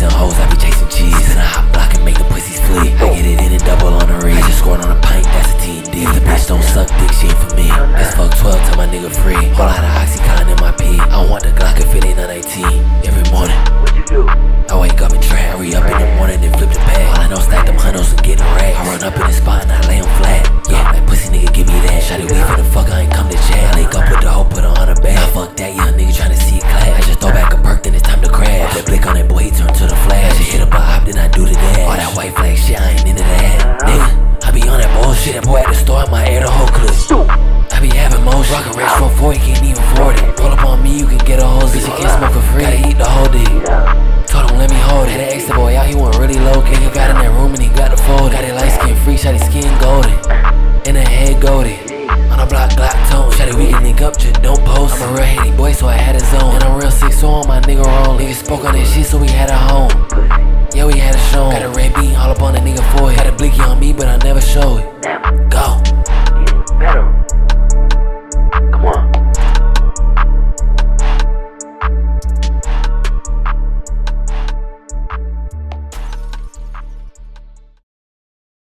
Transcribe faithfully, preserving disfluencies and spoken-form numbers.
chasing hoes, I be chasing cheese. In a hot block and make the pussies flee. I get it in and double on the read. I just scored on a pint, that's a T and D. If the bitch don't suck dick, she ain't for me. Let's fuck twelve till my nigga free. Whole lot of Oxycontin in my pee. I want the Glock if it ain't on eighteen. Every morning, What you do? I wake up and trap. Hurry up in the morning and flip the pad. All I know stack them hundos and get the rag. I run up in the spot and I lay them flat. Yeah, that pussy nigga give me that. Shotty we for the fuck, I ain't come to chat. I link up with the hoe, put her on her back. Now fuck that young nigga tryna see it clap. I just throw back a perk, then it's time to crash. That blick on that boy, he turn to the flash. I just hit up a hop, then I do the dash. All that white flag shit, I ain't into that. Nigga, I be on that bullshit. That boy at the store, I might air the whole clip. I be having motion. Rockin' rich from four, you can't even afford it. Roll up on me, you can get a whole bitch, you can't smoke for free. Gotta eat the whole D. Told him let me hold it. Had an extra boy out, he went really low. Nigga got in that room and he got the fold. Got it light skin free, shot his skin golden. In the head golded. On a block, Glock tone. Shot it, we can link up, just don't post. I'm a real hating boy, so I had a zone. And I'm real sick, so on my nigga roll. Niggas spoke on that shit, so we had a home.